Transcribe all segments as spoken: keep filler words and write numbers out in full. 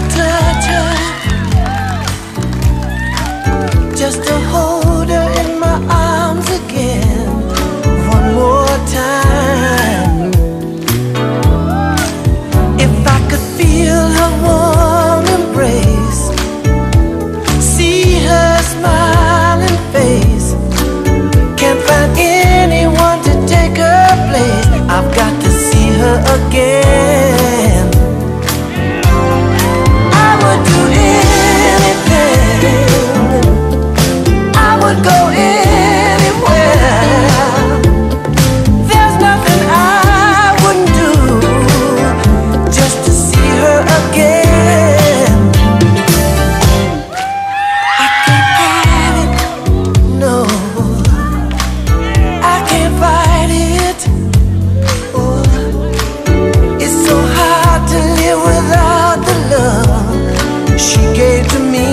touch her, just to hold her in my arms again one more time. If I could feel her warm embrace, see her smiling face, can't find anyone to take her place. I've got to see her again. I would do anything, I would go anywhere. There's nothing I wouldn't do just to see her again. I can't fight it, no, I can't fight it. Oh, it's so hard to live without the love she gave to me.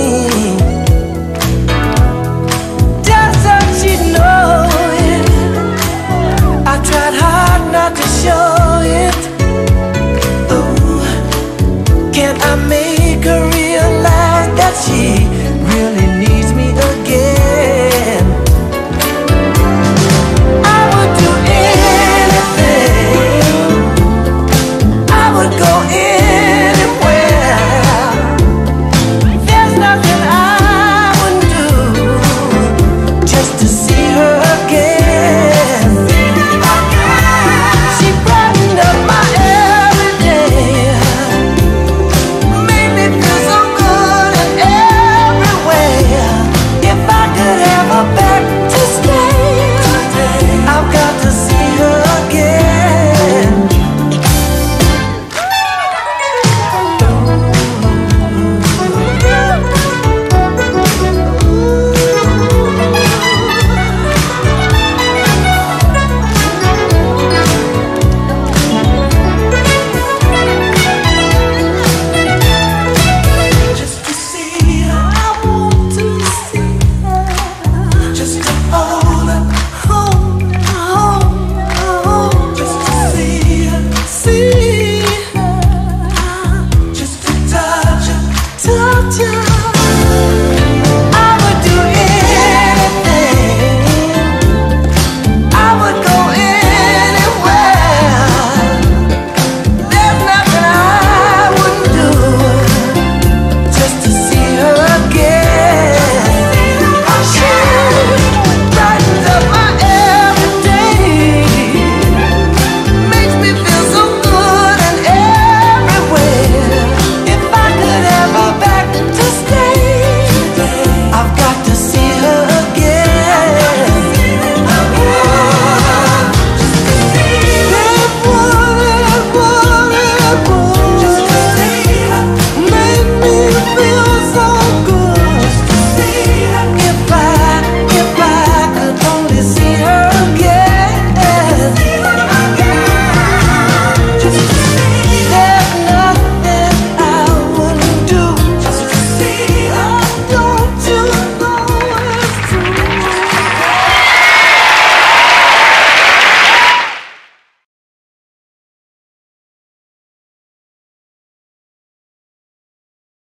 Just so she know it, I tried hard not to show it. Oh, can I make her realize that she really needs me again? I would do anything, I would go anywhere. There's nothing I wouldn't do just to see her again. She brightened up my every day, made me feel so good in every way. If I could have her back to stay, I've got to see her again. Just to see her, I want to see her, just to hold her, hold her, hold her, hold her. Just to see her, see her, just to touch her, touch her.